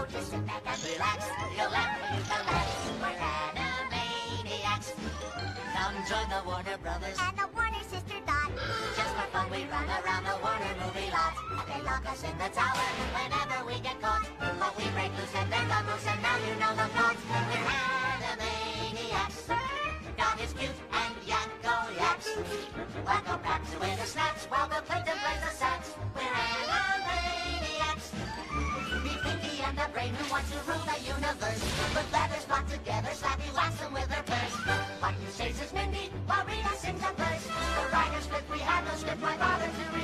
just sit back and relax. You'll laugh when you collapse. We're Animaniacs. Come join the Warner Brothers And the Warner Sister Dot. just for fun. We run around the Warner movie lot. They lock us in the tower whenever we get caught. But we break loose and then the moose, and now you know the plot. We're Animaniacs. Dot is cute and Yakko yaks. Wacko cracks away the snaps while the plankton plays the sax. We're Animaniacs. Be Pinky and the brain who wants to rule the universe. Put letters block together, slappy wax them with their purse. What you say is Mindy, while Rita sings a verse. The writer's script, we have no script, why bother to